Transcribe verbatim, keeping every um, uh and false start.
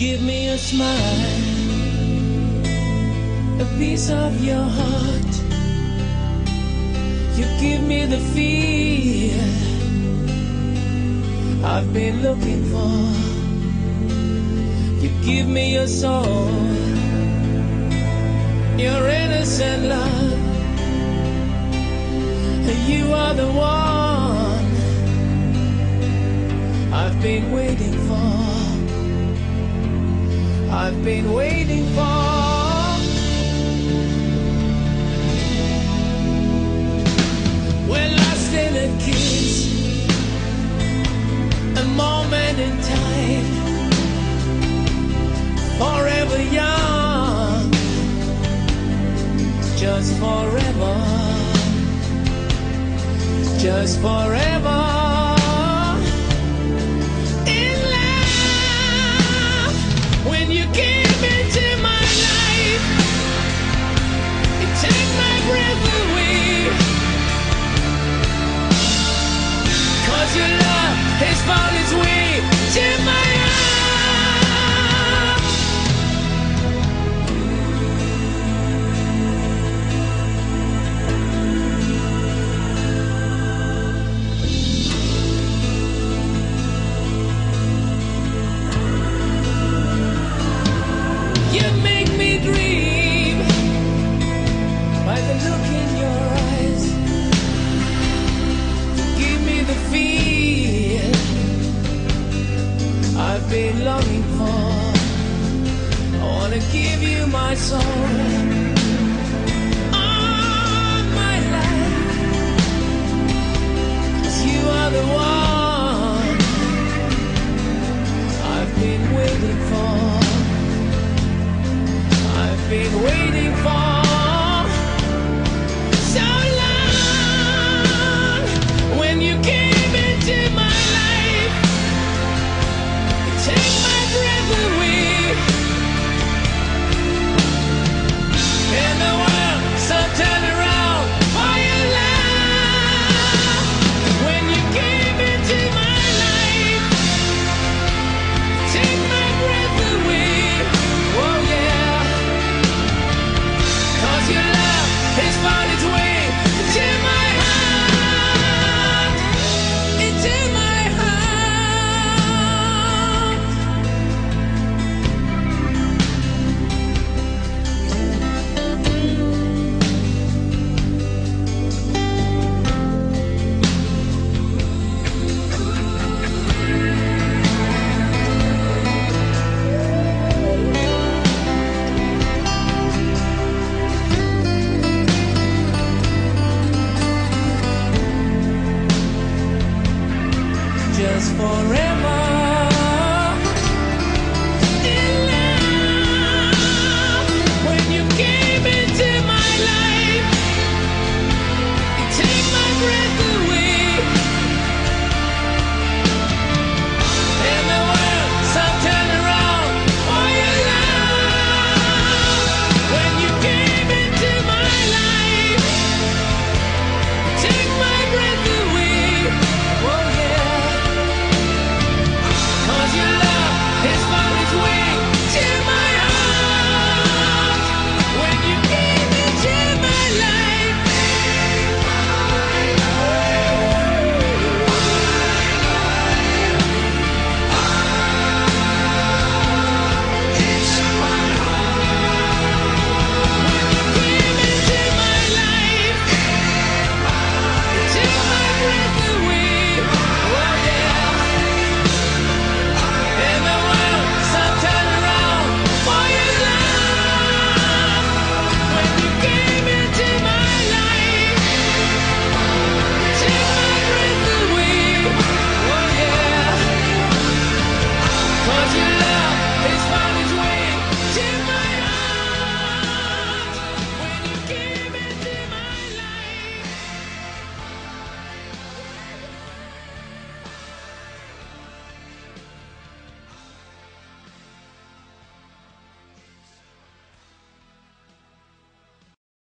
give me a smile, a piece of your heart. You give me the feel I've been looking for. You give me your soul, your innocent love. You are the one I've been waiting for. I've been waiting for. We're lost in a kiss, a moment in time, forever young, just forever, just forever. In love, when you came into my life, you take my breath away. 'Cause your love has found its way to my heart. You make me dream by the look in your eyes. Give me the feel I've been longing for. I wanna give you my soul, all my life, 'cause you are the one I've been waiting for. I've been waiting.